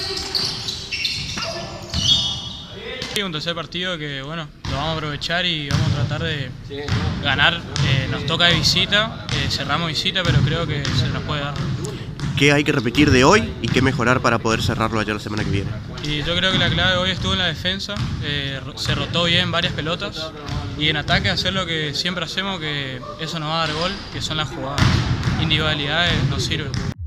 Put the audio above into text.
Un tercer partido que bueno, lo vamos a aprovechar y vamos a tratar de ganar. Nos toca de visita, cerramos visita, pero creo que se nos puede dar. ¿Qué hay que repetir de hoy y qué mejorar para poder cerrarlo allá la semana que viene? Y yo creo que la clave hoy estuvo en la defensa, se rotó bien varias pelotas y en ataque hacer lo que siempre hacemos, que eso nos va a dar gol, que son las jugadas. Individualidades nos sirven.